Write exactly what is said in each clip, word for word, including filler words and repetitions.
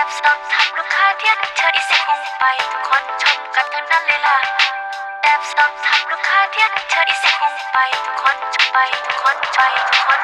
สอบถามลูกค้าเที่ยเธออีเสียคงไปทุกคนชมกันทั้งนั้นเลยล่ะแอบสอบถามลูกค้าเที่ยเธออีเสียคงไปทุกคนชมไปทุกคนไปทุกคน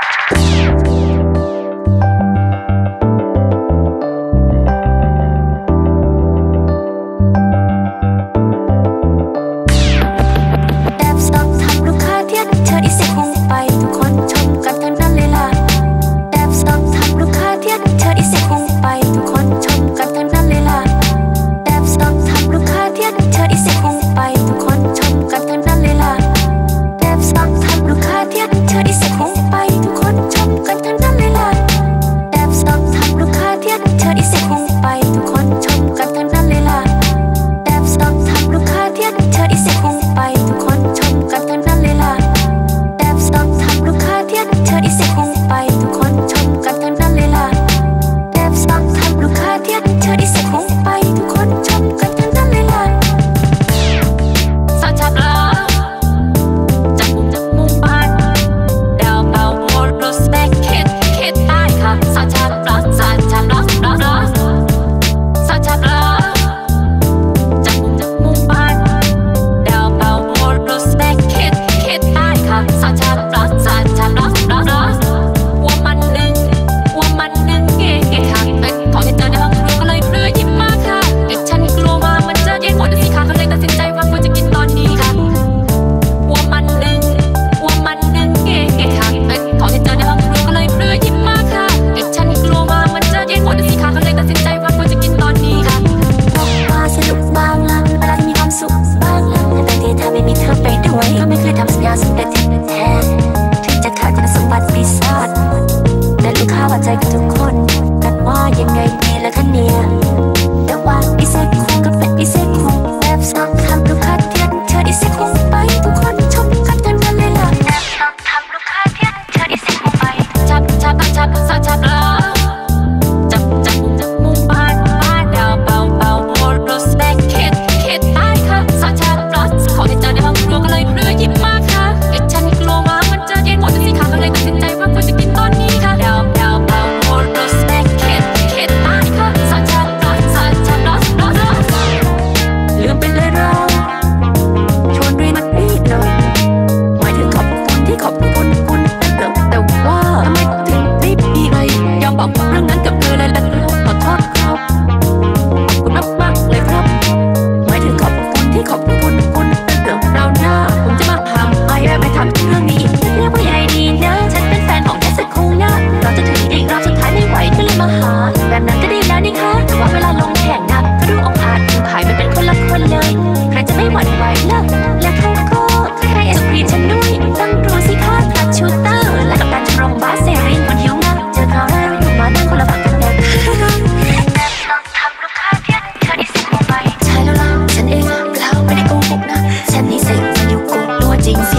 ใจกับทุกคนกันว่ายังไงดีละคะเนี่ยแต่ว่าอีเซ็กคงก็เป็นอีเซ็กคงแบบสองทำลูกค้าเทียนเธออีเซ็กคงไปทุกคนชมกันทั้งนั้นเลยล่ะแบบสองทำลูกค้าเทียนเธออีเซ็กคงไปจับจับจับจับจับละจับจับจับมุมบ้านบ้านดาวเบาเบาโอโรสแบกเข็ดเข็ดตายค่ะสาวจับละขอที่เจอในห้องครัวก็เลยเรือยิ้มมากค่ะเอ็ดฉันกลัวว่ามันจะเย็นหมดจะสีขาวก็เลยตัดสินใจว่าควรจะกินตอนนี้ค่ะดาวดาวเบาโอโรสแบกเข็ดเข็ดตายค่ะสาวจับละสาวจับละละละลืมไปเลยเราชวนรีมันนิดหน่อยหมายถึงขอบคุณที่ขอบคุณคุณแต่แต่ว่าทำไมถึงไม่มีใครยอมบอกเรื่องนั้นกับเธอเลยล่ะขอโทษครับขอบคุณมากมากเลยครับหมายถึงขอบคุณที่ขอบคุณคุณแต่เราหน้าผมจะมาทำไม่ไม่ทำเรื่องนี้จะเรียกว่าใหญ่ดีนะฉันเป็นแฟนของแค่สักครู่นะเราจะถึงอีกรอบสุดท้ายไม่ไหวก็เลยมาหาแบบนั้นก็ดีแล้วนี่คะแต่ว่าเวลาลงแข่งนะก็ดูองอาจดูขายมันเป็นคนละคนเลยใครจะไม่หวั่นไหวเลิกและเขาก็ให้เอสพีฉันด้วยตั้งรู้สิคะทัดชูเตอร์และกับการชมรมบาสเซรีคนหิวนะเจอเขาได้อยู่มานั่งคนละฝั่งกันเลยแบบลองทำลูกค้าเทียนเธออีสิบไปใช่แล้วล่ะฉันเองเราไม่ได้โกหกนะฉันนี่สิมันอยู่โกตัวจริงสิ